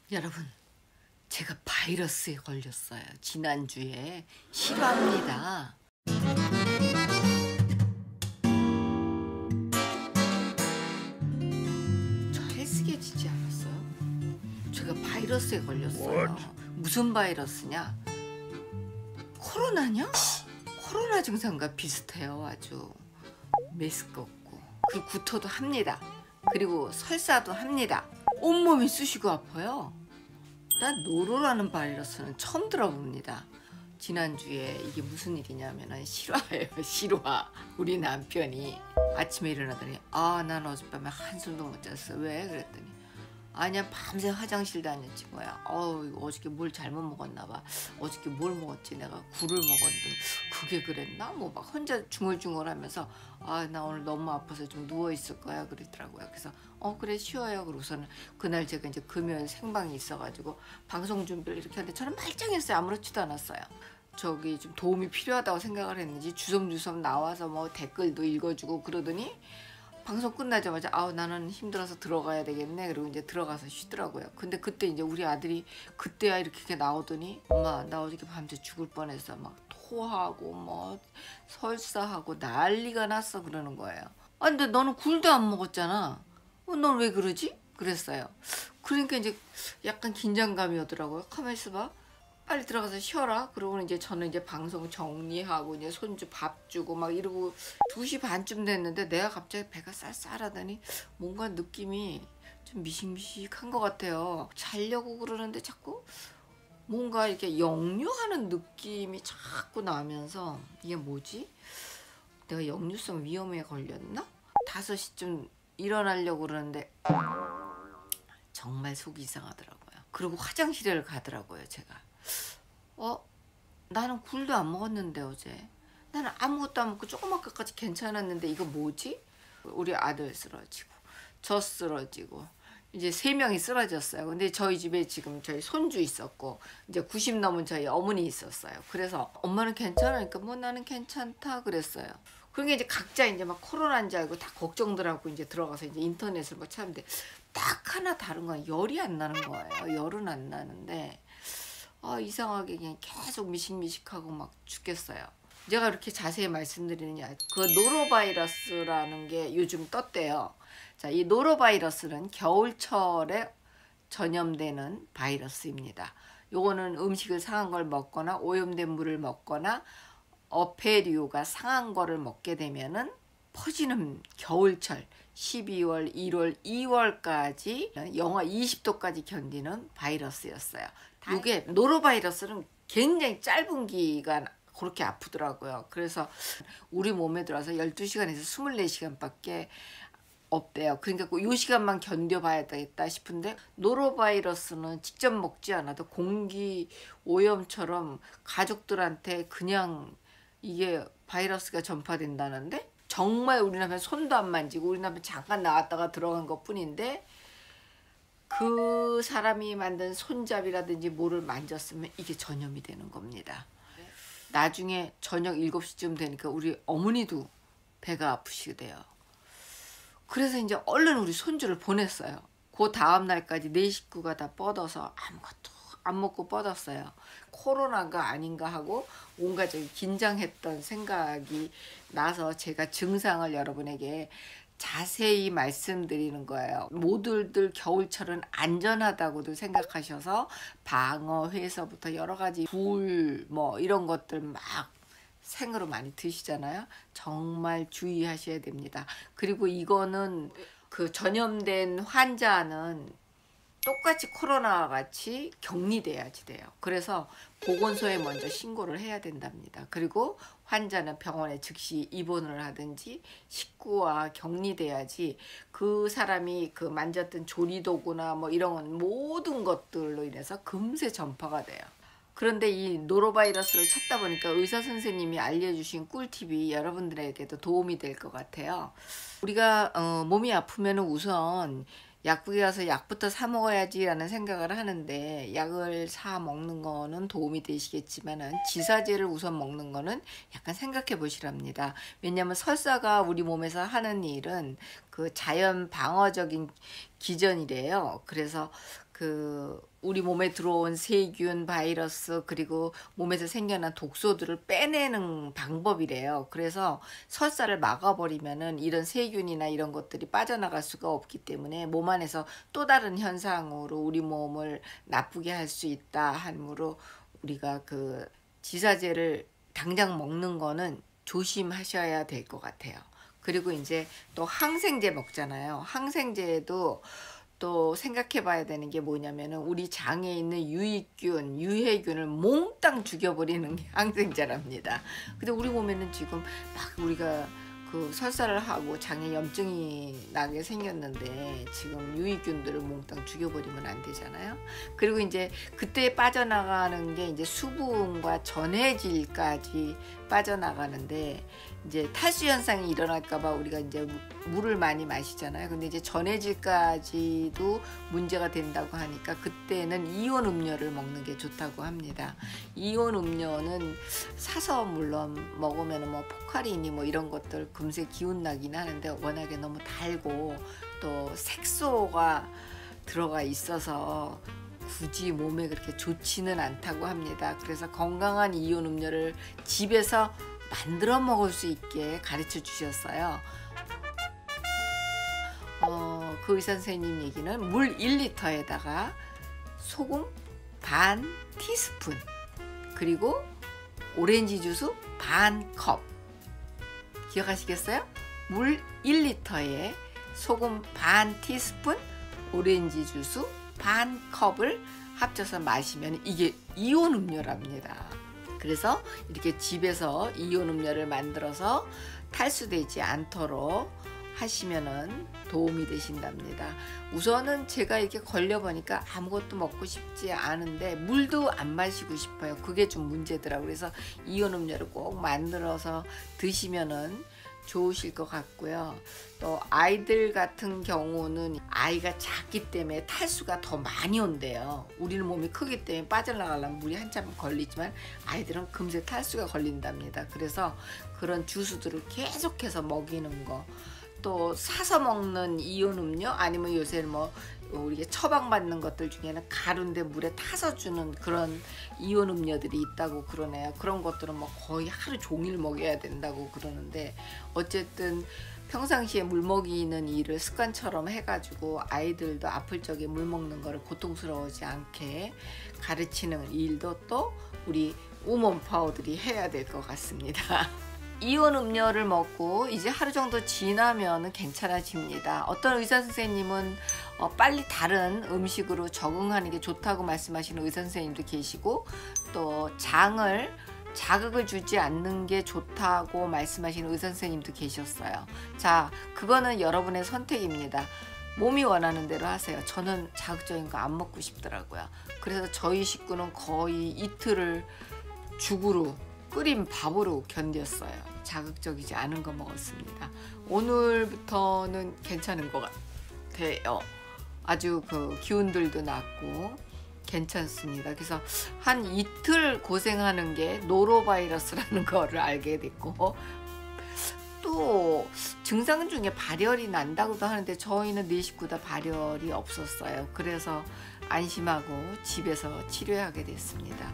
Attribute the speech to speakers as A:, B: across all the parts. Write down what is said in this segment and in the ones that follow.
A: 여러분, 제가 바이러스에 걸렸어요. 지난주에. 실화입니다. 저 헬스케지지 않았어요? 제가 바이러스에 걸렸어요. 무슨 바이러스냐? 코로나냐? 코로나 증상과 비슷해요. 아주 메스껍고, 그리고 구토도 합니다. 그리고 설사도 합니다. 온몸이 쑤시고 아파요. 난 노로라는 바이러스는 처음 들어봅니다. 지난주에 이게 무슨 일이냐면 실화예요. 실화. 우리 남편이 아침에 일어나더니 난 어젯밤에 한숨도 못 잤어. 왜? 그랬더니 아니야, 밤새 화장실 다녔지 뭐야. 어저께 뭘 잘못 먹었나 봐. 어저께 뭘 먹었지, 내가 굴을 먹었는데 그게 그랬나? 뭐 막 혼자 중얼중얼하면서 나 오늘 너무 아파서 좀 누워 있을 거야 그러더라고요. 그래서 그래 쉬어요. 그러고서는 그날 제가 이제 금요일 생방이 있어가지고 방송 준비를 이렇게 하는데 저는 말짱했어요. 아무렇지도 않았어요. 저기 좀 도움이 필요하다고 생각을 했는지 주섬주섬 나와서 뭐 댓글도 읽어주고 그러더니 방송 끝나자마자 나는 힘들어서 들어가야 되겠네. 그리고 이제 들어가서 쉬더라고요. 근데 그때 이제 우리 아들이 그때야 이렇게 나오더니 엄마, 나 어저께 밤새 죽을 뻔했어. 막 토하고 뭐 설사하고 난리가 났어 그러는 거예요. 근데 너는 굴도 안 먹었잖아. 넌 왜 그러지? 그랬어요. 그러니까 이제 약간 긴장감이 오더라고요. 가만히 있어봐. 빨리 들어가서 쉬어라. 그러고 이제 저는 이제 방송 정리하고 이제 손주 밥 주고 막 이러고 2시 반쯤 됐는데 내가 갑자기 배가 쌀쌀하더니 뭔가 느낌이 좀 미식미식한 것 같아요. 자려고 그러는데 자꾸 뭔가 이렇게 역류하는 느낌이 자꾸 나면서 이게 뭐지? 내가 역류성 위염에 걸렸나? 5시쯤 일어나려고 그러는데 정말 속이 이상하더라고요. 그리고 화장실에 가더라고요. 제가 나는 굴도 안 먹었는데 어제 나는 아무것도 안 먹고 조그맣게까지 괜찮았는데 이거 뭐지? 우리 아들 쓰러지고 저 쓰러지고 이제 3명이 쓰러졌어요. 근데 저희 집에 지금 저희 손주 있었고 이제 90 넘은 저희 어머니 있었어요. 그래서 엄마는 괜찮으니까 뭐 나는 괜찮다 그랬어요. 그러니까 이제 각자 이제 막 코로나인 줄 알고 다 걱정들 하고 이제 들어가서 이제 인터넷을 막 찾는데 딱 하나 다른 건 열이 안 나는 거예요. 열은 안 나는데 이상하게 그냥 계속 미식미식하고 막 죽겠어요. 제가 이렇게 자세히 말씀드리느냐, 그 노로바이러스라는 게 요즘 떴대요. 자, 이 노로바이러스는 겨울철에 전염되는 바이러스입니다. 요거는 음식을 상한 걸 먹거나 오염된 물을 먹거나 어패류가 상한 거를 먹게 되면은 퍼지는 겨울철 12월, 1월, 2월까지 영하 20도까지 견디는 바이러스였어요. 이게 노로바이러스는 굉장히 짧은 기간 그렇게 아프더라고요. 그래서 우리 몸에 들어와서 12시간에서 24시간밖에 없대요. 그러니까 이 시간만 견뎌봐야 되겠다 싶은데 노로바이러스는 직접 먹지 않아도 공기 오염처럼 가족들한테 그냥 이게 바이러스가 전파된다는데 정말 우리 남편 손도 안 만지고 우리 남편 잠깐 나갔다가 들어간 것 뿐인데 그 사람이 만든 손잡이라든지 뭐를 만졌으면 이게 전염이 되는 겁니다. 나중에 저녁 7시쯤 되니까 우리 어머니도 배가 아프시게 돼요. 그래서 이제 얼른 우리 손주를 보냈어요. 그 다음 날까지 내 식구가 다 뻗어서 아무것도 안 먹고 뻗었어요. 코로나가 아닌가 하고 온 가족이 긴장했던 생각이 나서 제가 증상을 여러분에게 자세히 말씀드리는 거예요. 모두들 겨울철은 안전하다고도 생각하셔서 방어회서부터 여러 가지 굴 뭐 이런 것들 막 생으로 많이 드시잖아요. 정말 주의하셔야 됩니다. 그리고 이거는 그 전염된 환자는 똑같이 코로나와 같이 격리돼야지 돼요. 그래서 보건소에 먼저 신고를 해야 된답니다. 그리고 환자는 병원에 즉시 입원을 하든지 식구와 격리돼야지 그 사람이 그 만졌던 조리도구나 뭐 이런 모든 것들로 인해서 금세 전파가 돼요. 그런데 이 노로바이러스를 찾다 보니까 의사 선생님이 알려주신 꿀팁이 여러분들에게도 도움이 될 것 같아요. 우리가 몸이 아프면 우선 약국에 가서 약부터 사 먹어야지 라는 생각을 하는데 약을 사 먹는 거는 도움이 되시겠지만은 지사제를 우선 먹는 거는 약간 생각해 보시랍니다. 왜냐하면 설사가 우리 몸에서 하는 일은 그 자연 방어적인 기전이래요. 그래서 우리 몸에 들어온 세균, 바이러스, 그리고 몸에서 생겨난 독소들을 빼내는 방법이래요. 그래서 설사를 막아버리면은 이런 세균이나 이런 것들이 빠져나갈 수가 없기 때문에 몸 안에서 또 다른 현상으로 우리 몸을 나쁘게 할 수 있다 하므로 우리가 지사제를 당장 먹는 거는 조심하셔야 될 것 같아요. 그리고 이제 또 항생제 먹잖아요. 항생제도 또 생각해 봐야 되는 게 뭐냐면은 우리 장에 있는 유익균, 유해균을 몽땅 죽여버리는 게 항생제랍니다. 근데 우리 몸에는 지금 막 우리가 설사를 하고 장에 염증이 나게 생겼는데 지금 유익균들을 몽땅 죽여버리면 안 되잖아요. 그리고 이제 그때 빠져나가는 게 이제 수분과 전해질까지 빠져나가는데 이제 탈수 현상이 일어날까봐 우리가 이제 물을 많이 마시잖아요. 근데 이제 전해질까지도 문제가 된다고 하니까 그때는 이온 음료를 먹는 게 좋다고 합니다. 이온 음료는 사서 물론 먹으면 뭐 포카리니 뭐 이런 것들 금세 기운 나긴 하는데 워낙에 너무 달고 또 색소가 들어가 있어서 굳이 몸에 그렇게 좋지는 않다고 합니다. 그래서 건강한 이온 음료를 집에서 만들어 먹을 수 있게 가르쳐 주셨어요. 그 의사 선생님 얘기는 물 1리터에다가 소금 반 티스푼 그리고 오렌지 주스 반 컵. 기억하시겠어요? 물 1리터에 소금 반 티스푼 오렌지 주스 반 컵을 합쳐서 마시면 이게 이온 음료랍니다. 그래서 이렇게 집에서 이온 음료를 만들어서 탈수되지 않도록 하시면은 도움이 되신답니다. 우선은 제가 이렇게 걸려보니까 아무것도 먹고 싶지 않은데 물도 안 마시고 싶어요. 그게 좀 문제더라고요. 그래서 이온 음료를 꼭 만들어서 드시면은 좋으실 것 같고요. 또 아이들 같은 경우는 아이가 작기 때문에 탈수가 더 많이 온대요. 우리는 몸이 크기 때문에 빠져나가려면 물이 한참 걸리지만 아이들은 금세 탈수가 걸린답니다. 그래서 그런 주스들을 계속해서 먹이는 거, 또 사서 먹는 이온 음료, 아니면 요새는 뭐 우리가 처방받는 것들 중에는 가루인데 물에 타서 주는 그런 이온 음료들이 있다고 그러네요. 그런 것들은 뭐 거의 하루 종일 먹여야 된다고 그러는데 어쨌든 평상시에 물 먹이는 일을 습관처럼 해가지고 아이들도 아플 적에 물 먹는 거를 고통스러워하지 않게 가르치는 일도 또 우리 우먼파워들이 해야 될 것 같습니다. 이온 음료를 먹고 이제 하루 정도 지나면 괜찮아집니다. 어떤 의사 선생님은 빨리 다른 음식으로 적응하는 게 좋다고 말씀하시는 의사 선생님도 계시고 또 장을 자극을 주지 않는 게 좋다고 말씀하시는 의사 선생님도 계셨어요. 자, 그거는 여러분의 선택입니다. 몸이 원하는 대로 하세요. 저는 자극적인 거 안 먹고 싶더라고요. 그래서 저희 식구는 거의 이틀을 죽으로 끓인 밥으로 견뎠어요. 자극적이지 않은 거 먹었습니다. 오늘부터는 괜찮은 것 같아요. 아주 기운들도 났고 괜찮습니다. 그래서 한 이틀 고생하는 게 노로바이러스라는 거를 알게 됐고 또 증상 중에 발열이 난다고도 하는데 저희는 네 식구 다 발열이 없었어요. 그래서 안심하고 집에서 치료하게 됐습니다.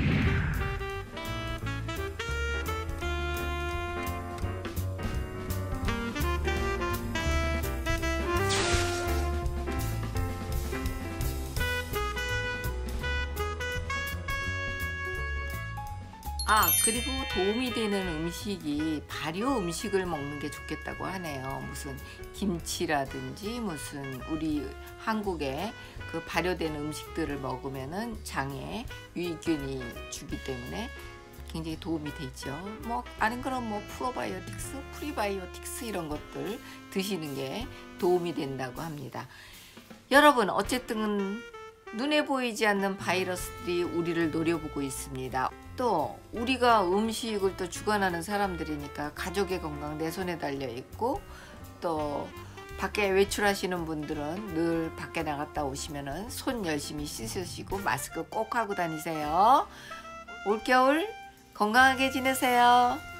A: 그리고 도움이 되는 음식이 발효 음식을 먹는 게 좋겠다고 하네요. 무슨 김치라든지 무슨 우리 한국의 발효된 음식들을 먹으면은 장에 유익균이 주기 때문에 굉장히 도움이 되죠. 뭐 아닌 그런 뭐 프로바이오틱스, 프리바이오틱스 이런 것들 드시는 게 도움이 된다고 합니다. 여러분 어쨌든 눈에 보이지 않는 바이러스들이 우리를 노려보고 있습니다. 또 우리가 음식을 또 주관하는 사람들이니까 가족의 건강 내 손에 달려 있고 또 밖에 외출하시는 분들은 늘 밖에 나갔다 오시면은 손 열심히 씻으시고 마스크 꼭 하고 다니세요. 올겨울 건강하게 지내세요.